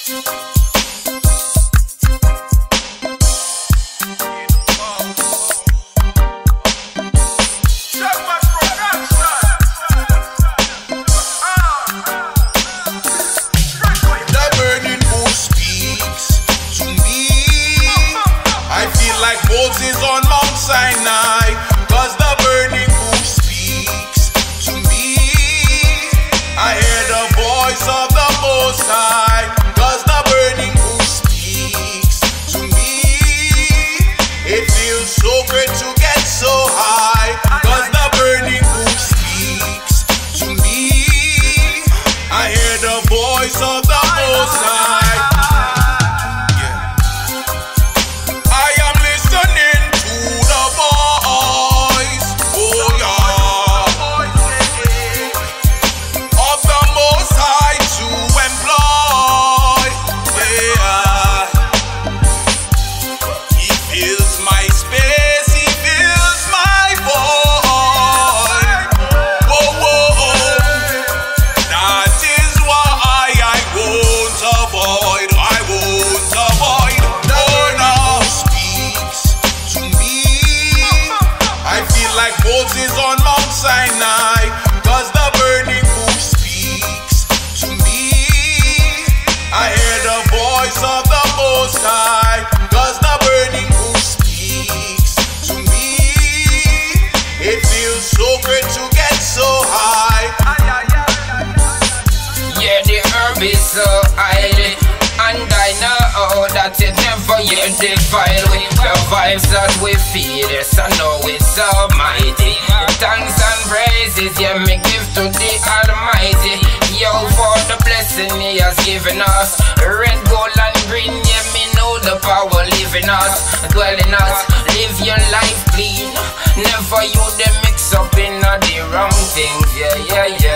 Like Moses on Mount Sinai, 'cause the burning bush speaks to me. I hear the voice of the Most High, 'cause the burning bush speaks to me. It feels so great to get so high, 'cause the burning bush speaks to me. I hear the voice of the Most High. Like Moses on Mount Sinai, 'cause the burning bush speaks to me. I hear the voice of the Most High, 'cause the burning bush speaks to me. It feels so great to get so high. Yeah, the herb is so highly, and I know that it never yet defile with the vibes that we feel. Yes, I know it's almighty. Thanks and praises, yeah, me give to the Almighty. Yo, for the blessing He has given us. Red, gold, and green, yeah, me know the power live in us, dwell in us. Live your life clean. Never you them mix up in the wrong things. Yeah, yeah, yeah.